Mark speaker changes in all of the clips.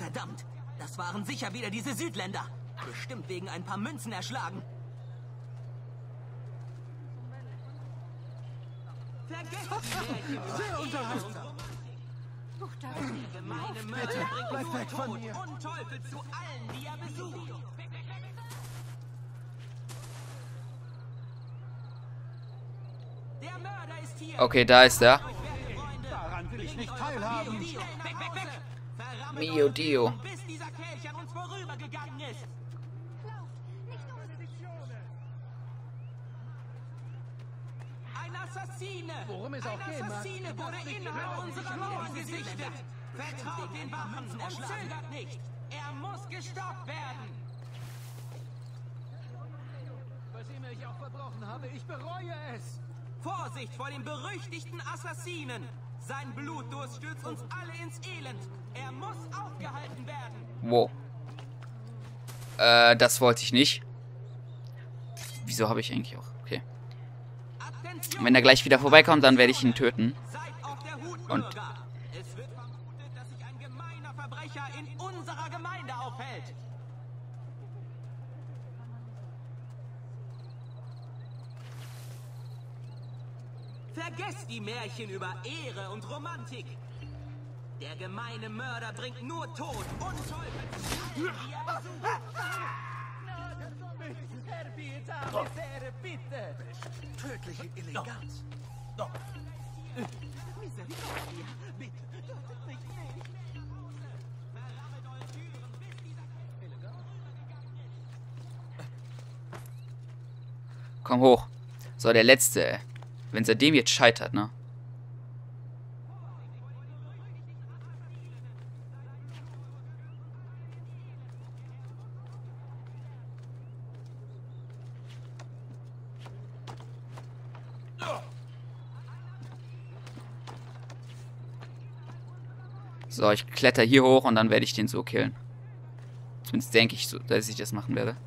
Speaker 1: Verdammt, das waren sicher wieder diese Südländer. Bestimmt wegen ein paar Münzen erschlagen.
Speaker 2: Sehr unterhaltsam. Bitte, bleib weg von mir.
Speaker 1: Und Teufel zu allen, die er besucht. Der Mörder ist hier.
Speaker 3: Okay, da ist er.
Speaker 2: Daran will ich nicht teilhaben.
Speaker 3: Mio Dio.
Speaker 1: Bis dieser Kelch an uns vorübergegangen ist. Ein Assassine!
Speaker 2: Worum es auch
Speaker 1: Ein
Speaker 2: gehen mag.
Speaker 1: Assassine wurde innerhalb unserer Mauern gesichtet! Vertraut den Wachen und zögert nicht! Er muss gestoppt werden!
Speaker 2: Was immer ich auch verbrochen habe, ich bereue es.
Speaker 1: Vorsicht vor den berüchtigten Assassinen! Sein Blutdurst stürzt uns alle ins Elend! Er muss aufgehalten werden!
Speaker 3: Wow. Das wollte ich nicht. Wieso habe ich eigentlich auch? Okay.
Speaker 1: Attention!
Speaker 3: Wenn er gleich wieder vorbeikommt, dann werde ich ihn töten.
Speaker 1: Seid auf der Hut,
Speaker 3: Und-
Speaker 1: Bürger! Es wird vermutet, dass sich ein gemeiner Verbrecher in unserer Gemeinde aufhält! Vergesst die Märchen über Ehre und Romantik! Der gemeine Mörder bringt nur Tod und Teufel zu allen, die er besucht.
Speaker 2: Herr Pietà, Messere, bitte. Tödliche Eleganz.
Speaker 1: Misericordia, bitte, tötet mich nicht! Verrammelt eure Türen, bis dieser
Speaker 3: Komm hoch. So, der letzte. Wenn er dem jetzt scheitert, ne? So, ich kletter hier hoch und dann werde ich den so killen. Zumindest denke ich so, dass ich das machen werde.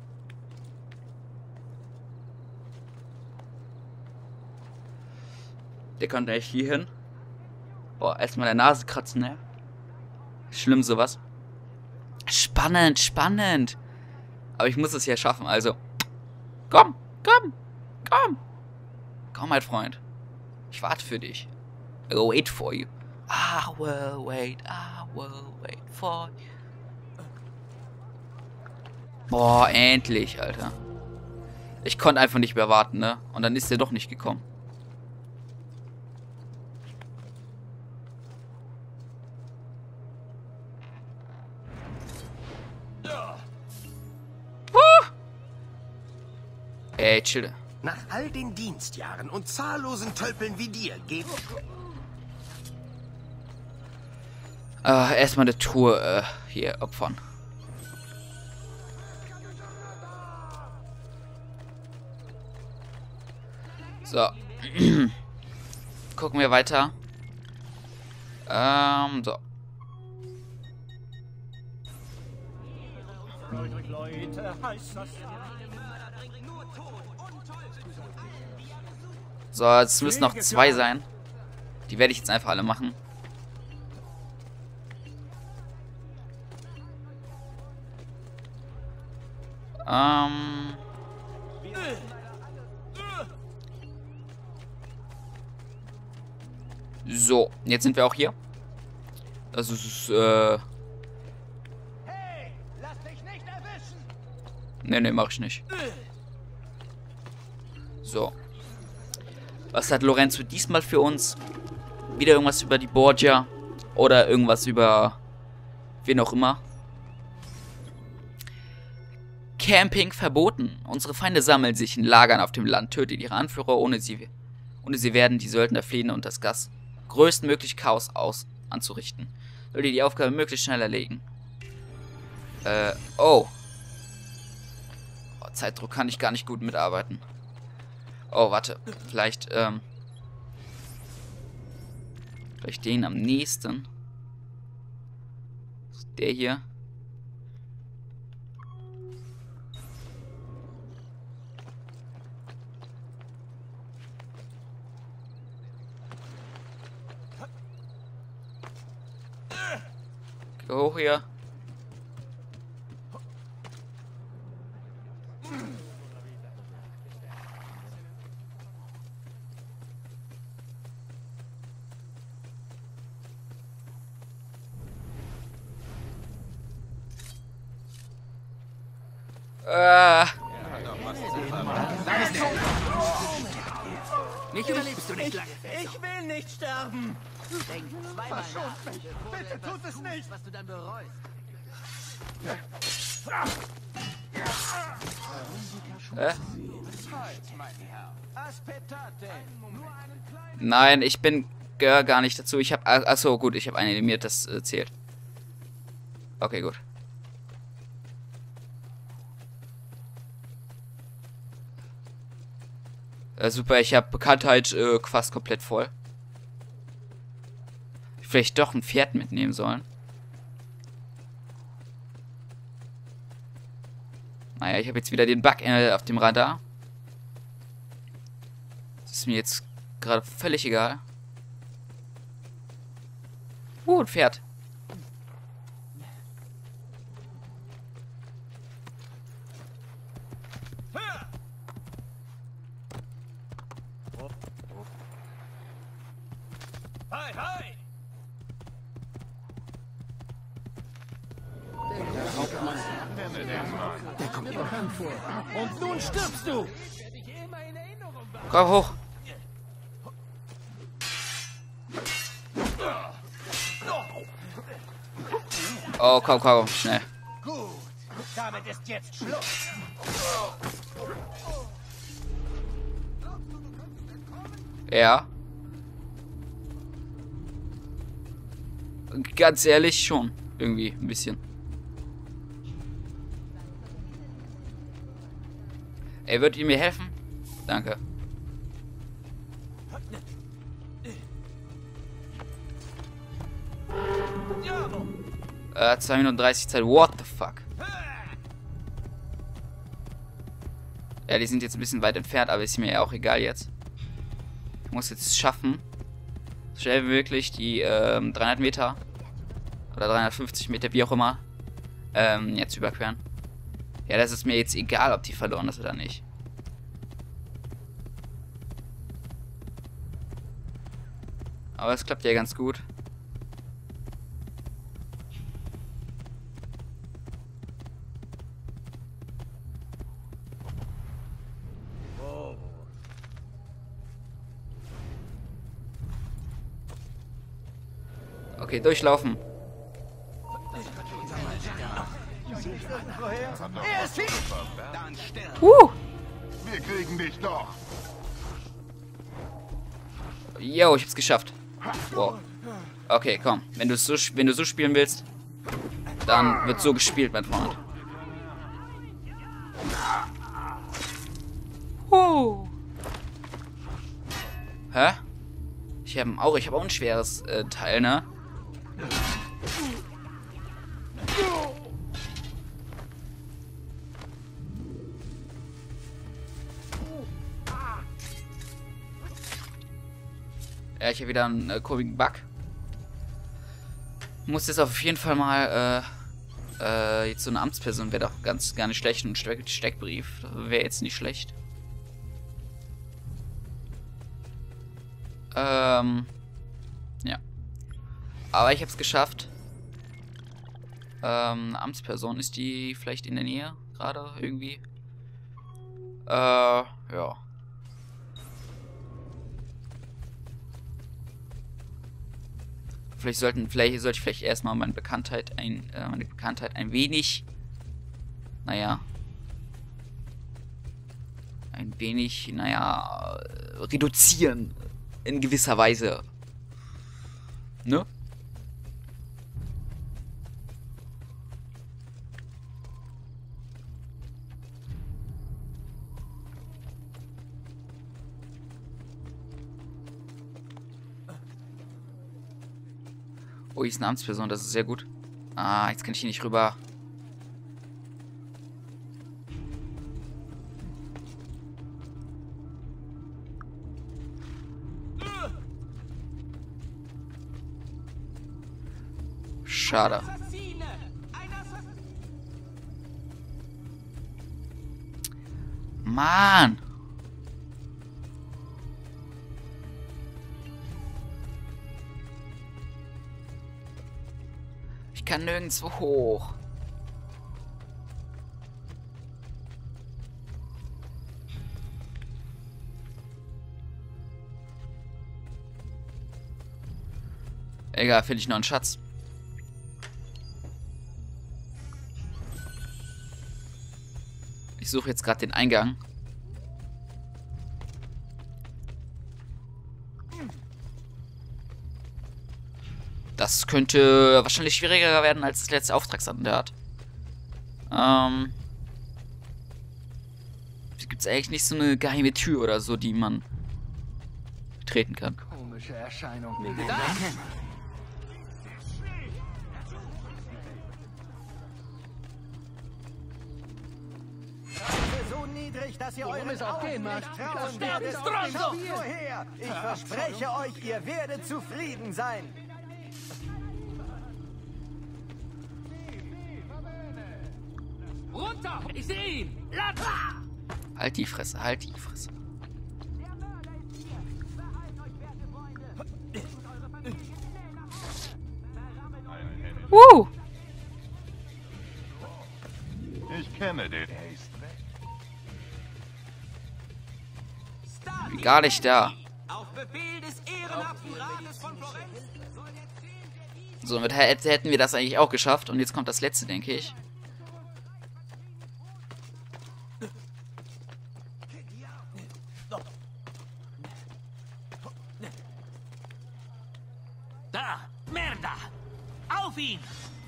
Speaker 3: Der kommt echt hier hin. Boah, erstmal der Nase kratzen, ne? Schlimm sowas. Spannend, spannend. Aber ich muss es ja schaffen, also. Komm, komm, komm. Komm, mein Freund. Ich warte für dich. I will wait for you. I will wait for you. Boah, endlich, Alter. Ich konnte einfach nicht mehr warten, ne? Und dann ist er doch nicht gekommen. Ey, chill.
Speaker 4: Nach all den Dienstjahren und zahllosen Tölpeln wie dir geht...
Speaker 3: Erstmal eine Tour hier opfern. So. Gucken wir weiter. So.
Speaker 2: Leute, heißt das...
Speaker 3: So, es müssen noch 2 sein. Die werde ich jetzt einfach alle machen. So, jetzt sind wir auch hier. Das ist,
Speaker 2: Hey, lass dich nicht erwischen!
Speaker 3: Ne, mach ich nicht. So. Was hat Lorenzo diesmal für uns? Wieder irgendwas über die Borgia. Oder irgendwas über wen auch immer. Camping verboten. Unsere Feinde sammeln sich in Lagern auf dem Land. Tötet ihre Anführer, ohne sie werden die Söldner fliehen und das Gas größtmöglich Chaos anzurichten. Sollte die Aufgabe möglichst schnell erledigen. Oh. Zeitdruck kann ich gar nicht gut mitarbeiten. Oh, warte. Vielleicht den am nächsten. Der hier. Geh hoch hier.
Speaker 1: Mich überlebst du nicht lange.
Speaker 4: Ich will nicht sterben.
Speaker 1: Denk zweimal nach.
Speaker 4: Bitte tut es nicht.
Speaker 1: Was du dann bereust.
Speaker 3: Nein, ich gehöre gar nicht dazu. Ich habe... Achso, gut, ich habe einen eliminiert, das zählt. Okay, gut. Super, ich habe Bekanntheit fast komplett voll. Vielleicht doch ein Pferd mitnehmen sollen. Naja, ich habe jetzt wieder den Bug auf dem Radar. Das ist mir jetzt gerade völlig egal. Ein Pferd.
Speaker 4: Hi, hi.
Speaker 2: Der kommt mir bekannt vor.
Speaker 4: Und nun stirbst du.
Speaker 3: Komm hoch. Oh, komm, schnell.
Speaker 4: Gut. Damit ist jetzt Schluss.
Speaker 3: Ja. Ganz ehrlich schon. Irgendwie ein bisschen. Ey, würdet ihr mir helfen? Danke. 2 Minuten 30 Zeit. What the fuck? Ja, die sind jetzt ein bisschen weit entfernt, aber ist mir ja auch egal jetzt. Ich muss jetzt schaffen, so schnell wie möglich die 300 Meter oder 350 Meter, wie auch immer, jetzt überqueren. Ja, das ist mir jetzt egal, ob die verloren ist oder nicht. Aber es klappt ja ganz gut. Okay, durchlaufen.
Speaker 5: Wir kriegen dich doch.
Speaker 3: Yo, ich hab's geschafft. Wow. Okay, komm. Wenn du so spielen willst, dann wird so gespielt, mein Freund. Hä? Ich habe auch ein schweres Teil, ne? Ja, ich habe wieder einen kurvigen Bug. Muss jetzt auf jeden Fall mal jetzt so eine Amtsperson wäre doch gar nicht schlecht. Ein Steckbrief wäre jetzt nicht schlecht. Ja. Aber ich habe es geschafft. Eine Amtsperson, ist die vielleicht in der Nähe gerade irgendwie? Ja. Sollte ich vielleicht erstmal meine Bekanntheit ein wenig, naja, reduzieren in gewisser Weise. Ne? Oh, hier ist eine Amtsperson, das ist sehr gut. Ah, jetzt kann ich hier nicht rüber. Schade. Mann! Ich kann nirgendwo hoch. Egal, finde ich noch einen Schatz. Ich suche jetzt gerade den Eingang. Das könnte wahrscheinlich schwieriger werden als das letzte Auftragsmandat. Gibt es eigentlich nicht so eine geheime Tür oder so, die man treten kann?
Speaker 2: Komische Erscheinung.
Speaker 6: So niedrig, dass ihr euren
Speaker 2: es auch
Speaker 6: Augen
Speaker 2: gehen mag.
Speaker 6: nicht trauen
Speaker 2: Das
Speaker 6: werdet.
Speaker 2: sterben
Speaker 6: Schaut
Speaker 2: wir.
Speaker 6: nur her. Ich verspreche euch, ihr werdet zufrieden sein.
Speaker 1: Runter! Ich sehe ihn! Latz!
Speaker 3: Halt die Fresse, halt die Fresse.
Speaker 5: Ich kenne den.
Speaker 3: Wie gar nicht da.
Speaker 1: Auf Befehl des ehrenhaften Rates von Florenz soll jetzt stehen, wer die...
Speaker 3: Somit hätten wir das eigentlich auch geschafft. Und jetzt kommt das letzte, denke ich.
Speaker 1: Da! Merda! Auf ihn!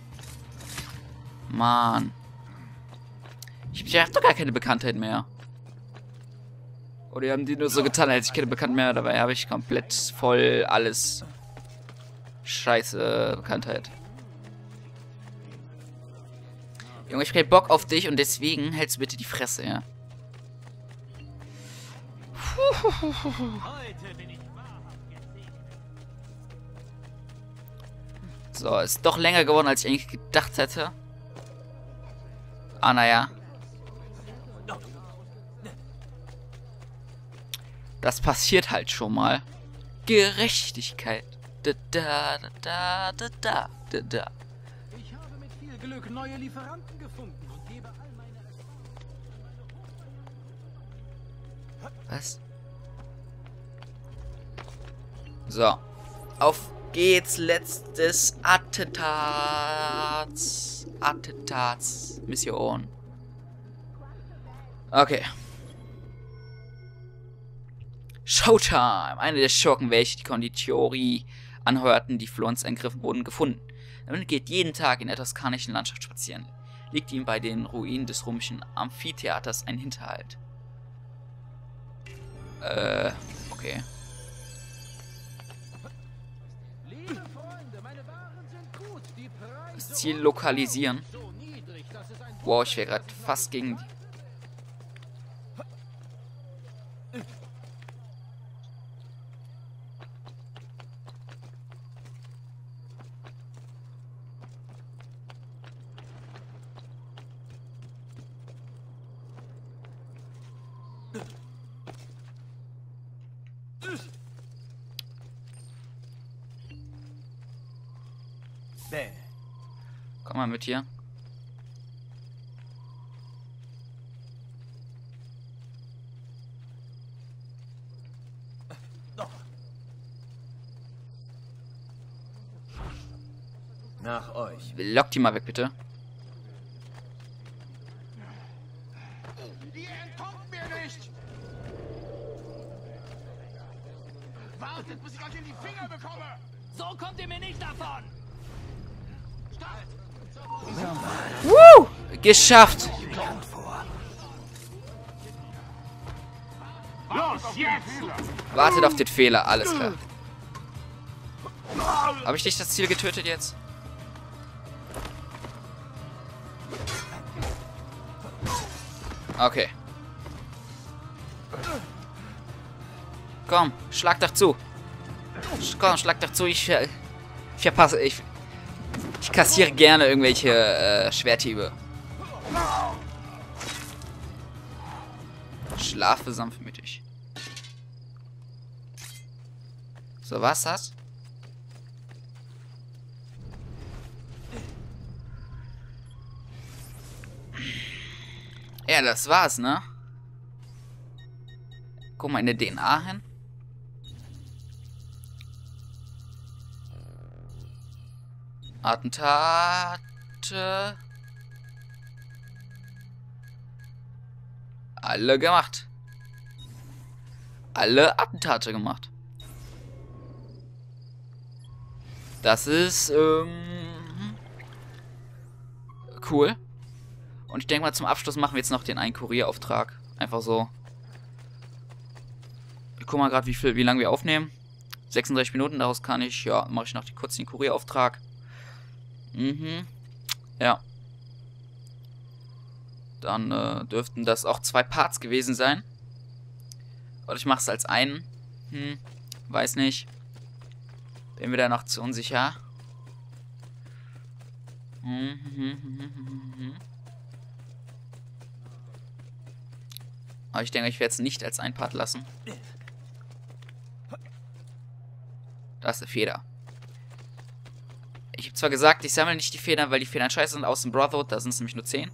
Speaker 3: Mann. Ich habe doch gar keine Bekanntheit mehr. Oder haben die nur so getan, als ich keine Bekanntheit mehr. Dabei habe ich komplett voll alles. Scheiße Bekanntheit. Junge, ich hab keinen Bock auf dich und deswegen hältst du bitte die Fresse, ja.
Speaker 1: Heute bin ich wahrhaft gesegnet.
Speaker 3: So, ist doch länger geworden, als ich eigentlich gedacht hätte. Ah, naja. Das passiert halt schon mal. Gerechtigkeit. Da, da, da, da, da, da, da.
Speaker 2: Ich habe mit viel Glück neue Lieferanten gefunden und gebe all meine
Speaker 3: Was? So. Auf geht's. Letztes Attentatsmission. Okay. Showtime! Eine der Schurken, welche die Konditori anheuerten, die Florence angegriffen wurden, gefunden. Damit geht jeden Tag in der toskanischen Landschaft spazieren. Liegt ihm bei den Ruinen des römischen Amphitheaters ein Hinterhalt. Okay.
Speaker 2: Liebe Freunde, meine Waren sind gut. Die Preise
Speaker 3: Das Ziel lokalisieren.
Speaker 2: so niedrig, dass es ein
Speaker 3: Wow, ich wäre gerade fast gegen die...
Speaker 6: Bene.
Speaker 3: Komm mal mit hier.
Speaker 6: Nach euch.
Speaker 3: Lock die mal weg, bitte.
Speaker 5: Ihr entkommt mir nicht! Wartet, bis ich euch in die Finger bekomme!
Speaker 1: So kommt ihr mir nicht davon!
Speaker 3: Woo! Geschafft!
Speaker 5: Los, jetzt!
Speaker 3: Wartet auf den Fehler, alles klar. Habe ich nicht das Ziel getötet jetzt? Okay. Komm, schlag doch zu. Komm, schlag doch zu. Ich verpasse. Ich kassiere gerne irgendwelche Schwerthiebe. Schlafe sanftmütig. So, was das? Ja, das war's, ne? Guck mal in der DNA hin. Attentate. Alle gemacht. Alle Attentate gemacht. Das ist, cool. Und ich denke mal, zum Abschluss machen wir jetzt noch den einen Kurierauftrag. Einfach so. Ich guck mal gerade, wie lange wir aufnehmen. 36 Minuten, daraus kann ich, ja, mache ich noch kurz den Kurierauftrag. Ja. Dann dürften das auch 2 Parts gewesen sein. Oder ich mache es als einen. Weiß nicht. Bin mir da noch zu unsicher. Aber ich denke, ich werde es nicht als ein Part lassen. Da ist eine Feder. Ich habe zwar gesagt, ich sammle nicht die Federn, weil die Federn scheiße sind aus dem Brotherhood. Da sind es nämlich nur 10.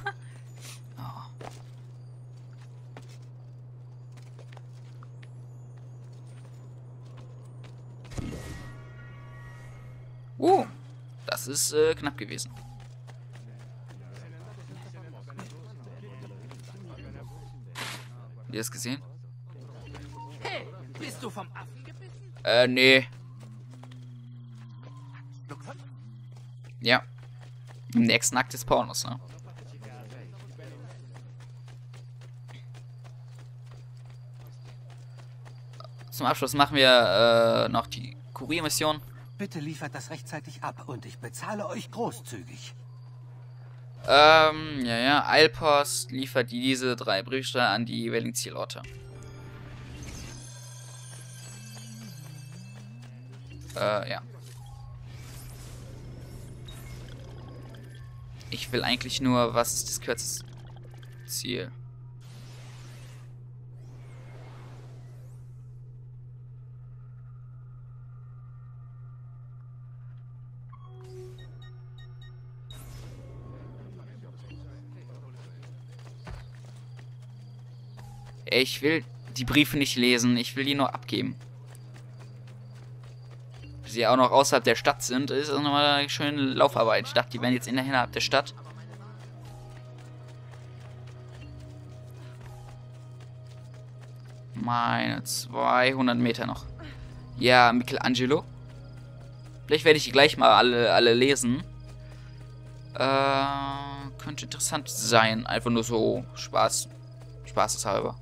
Speaker 3: Das ist knapp gewesen. Habt ihr das gesehen?
Speaker 2: Hey, bist du vom Affen gebissen?
Speaker 3: Nee. Ja. Im nächsten Akt des Pornos, ne? Zum Abschluss machen wir noch die Kuriermission.
Speaker 6: Bitte liefert das rechtzeitig ab und ich bezahle euch großzügig.
Speaker 3: Ja. Eilpost liefert diese 3 Briefsteine an die jeweiligen Zielorte. Ja. Ich will eigentlich nur, was ist das kürzeste Ziel? Ich will die Briefe nicht lesen, ich will die nur abgeben. Sie ja auch noch außerhalb der Stadt sind, ist das nochmal eine schöne Laufarbeit. Ich dachte, die wären jetzt innerhalb der Stadt. Meine 200 Meter noch. Ja, Michelangelo. Vielleicht werde ich die gleich mal alle lesen. Könnte interessant sein. Einfach nur so spaßeshalber.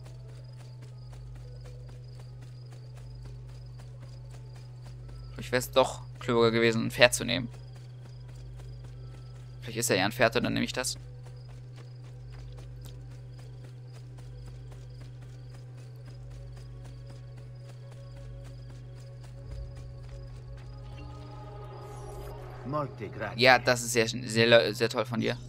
Speaker 3: Ich wäre es doch klüger gewesen, ein Pferd zu nehmen. Vielleicht ist er ja ein Pferd und dann nehme ich das. Ja, das ist sehr toll von dir.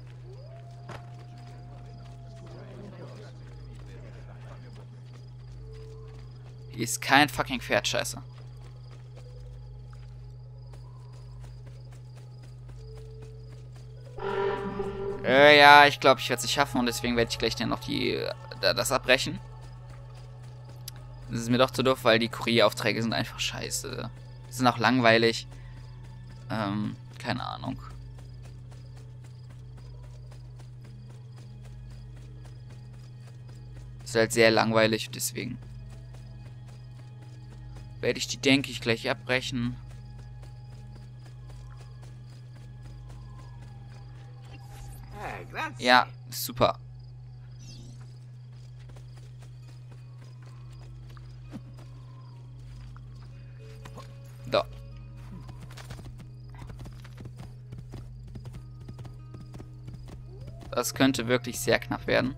Speaker 3: Hier ist kein fucking Pferd, scheiße. Ja, ich glaube, ich werde es nicht schaffen und deswegen werde ich gleich dann noch das abbrechen. Das ist mir doch zu doof, weil die Kurieraufträge sind einfach scheiße. Die sind auch langweilig. Keine Ahnung. Ist halt sehr langweilig und deswegen werde ich die, denke ich, gleich abbrechen. Ja, super. So. Das könnte wirklich sehr knapp werden.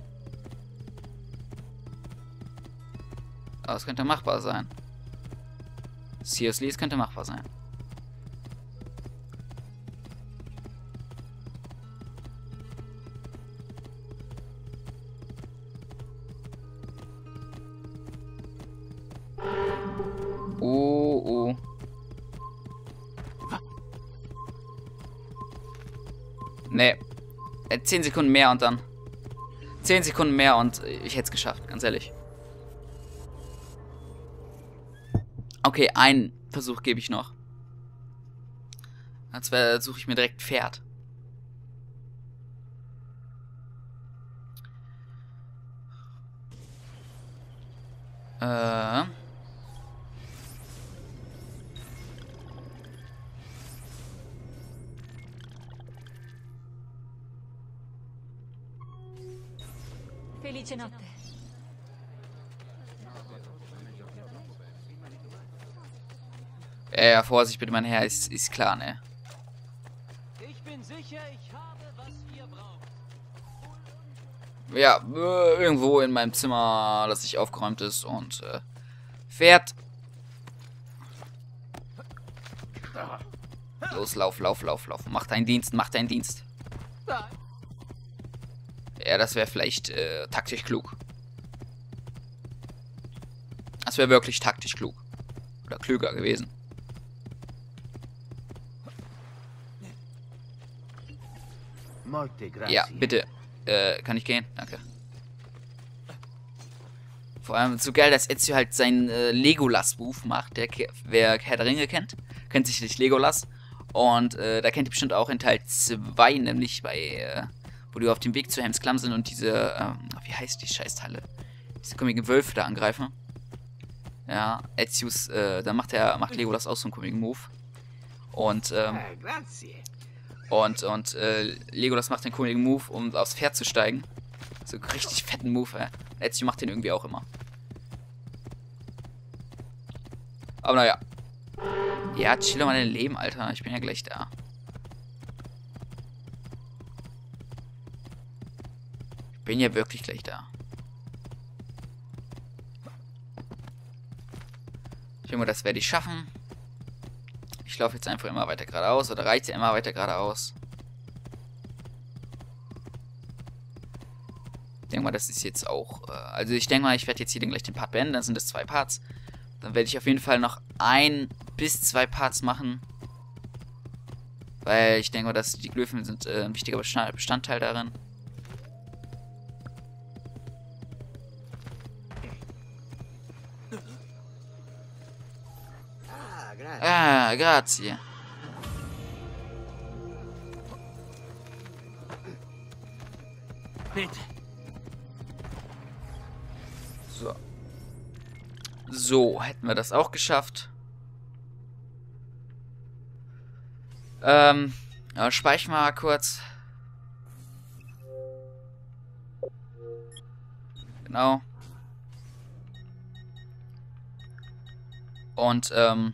Speaker 3: Aber es könnte machbar sein. Seriously, es könnte machbar sein. Oh. Nee. 10 Sekunden mehr und dann. 10 Sekunden mehr und ich hätte es geschafft, ganz ehrlich. Okay, einen Versuch gebe ich noch. Als suche ich mir direkt ein Pferd.
Speaker 7: Felice notte.
Speaker 3: Ja, Vorsicht bitte, mein Herr, ist klar, ne?
Speaker 2: Ich bin sicher, ich habe, was ihr braucht.
Speaker 3: Ja, irgendwo in meinem Zimmer, das nicht aufgeräumt ist und Pferd. Los, lauf. Mach deinen Dienst, mach deinen Dienst. Ja, das wäre vielleicht taktisch klug. Das wäre wirklich taktisch klug. Oder klüger gewesen.
Speaker 6: Molte grazie.
Speaker 3: Ja, bitte. Kann ich gehen? Danke. Vor allem so geil, dass Ezio halt seinen Legolas-Move macht. Wer Herr der Ringe kennt sicherlich Legolas. Und da kennt ihr bestimmt auch in Teil 2, nämlich bei, wo die auf dem Weg zu Helms Klamm sind und diese, wie heißt die Scheißteile? Diese komischen Wölfe da angreifen. Ja, Ezius, da macht Legolas auch so einen komischen Move. Und,
Speaker 6: Grazie.
Speaker 3: Legolas macht den komischen Move, um aufs Pferd zu steigen. So einen richtig fetten Move, Ezio macht den irgendwie auch immer. Aber naja. Ja, chill doch mal dein Leben, Alter. Ich bin ja gleich da. Ich bin ja wirklich gleich da. Ich denke mal, das werde ich schaffen. Ich laufe jetzt einfach immer weiter geradeaus. Oder reite immer weiter geradeaus. Ich denke mal, das ist jetzt auch... also ich denke mal, ich werde jetzt hier gleich den Part beenden. Dann sind es 2 Parts. Dann werde ich auf jeden Fall noch 1 bis 2 Parts machen. Weil ich denke mal, dass die Glyphen sind ein wichtiger Bestandteil darin. Ah, grazie.
Speaker 1: Bitte.
Speaker 3: So, hätten wir das auch geschafft. Ja, speichern wir mal kurz. Genau. Und,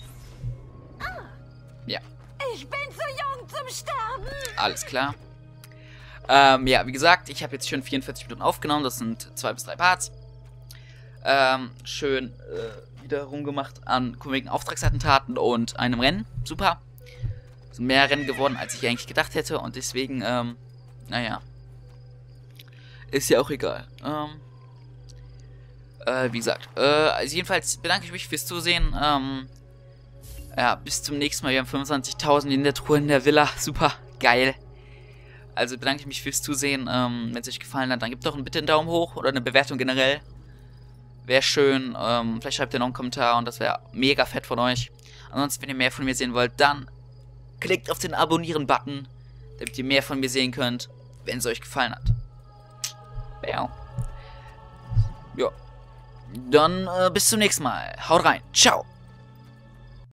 Speaker 3: ja.
Speaker 7: Ich bin zu jung zum Sterben.
Speaker 3: Alles klar. Ja, wie gesagt, ich habe jetzt schon 44 Minuten aufgenommen. Das sind 2 bis 3 Parts. Schön wieder rumgemacht an komischen Auftragsattentaten und einem Rennen. Super. Sind mehr Rennen geworden, als ich eigentlich gedacht hätte. Und deswegen, naja. Ist ja auch egal. Wie gesagt. Also jedenfalls bedanke ich mich fürs Zusehen. Ja, bis zum nächsten Mal. Wir haben 25.000 in der Truhe in der Villa. Super, geil. Also bedanke ich mich fürs Zusehen. Wenn es euch gefallen hat, dann gebt doch bitte einen Daumen hoch oder eine Bewertung generell. Wäre schön. Vielleicht schreibt ihr noch einen Kommentar und das wäre mega fett von euch. Ansonsten, wenn ihr mehr von mir sehen wollt, dann klickt auf den Abonnieren-Button, damit ihr mehr von mir sehen könnt, wenn es euch gefallen hat. Ja. Ja. Dann bis zum nächsten Mal. Haut rein. Ciao.